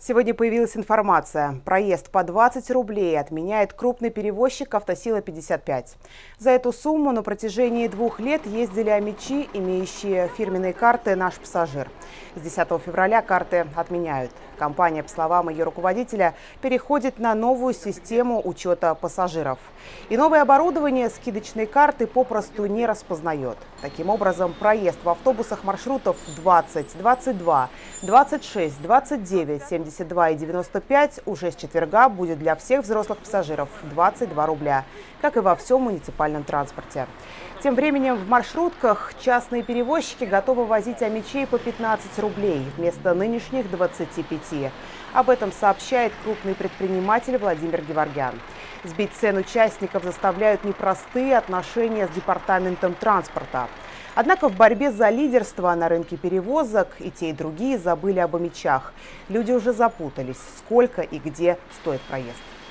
Сегодня появилась информация. Проезд по 20 рублей отменяет крупный перевозчик «Автосила-55». За эту сумму на протяжении 2 лет ездили омичи, имеющие фирменные карты «Наш пассажир». С 10 февраля карты отменяют. Компания, по словам ее руководителя, переходит на новую систему учета пассажиров. И новое оборудование скидочные карты попросту не распознает. Таким образом, проезд в автобусах маршрутов 20, 22, 26, 29, 72 и 95 уже с четверга будет для всех взрослых пассажиров 22 рубля, как и во всем муниципальном транспорте. Тем временем в маршрутках частные перевозчики готовы возить омичей по 15 рублей вместо нынешних 25. Об этом сообщает крупный предприниматель Владимир Геворгян. Сбить цену участников заставляют непростые отношения с департаментом транспорта. Однако в борьбе за лидерство на рынке перевозок и те, и другие забыли об омичах. Люди уже запутались, сколько и где стоит проезд.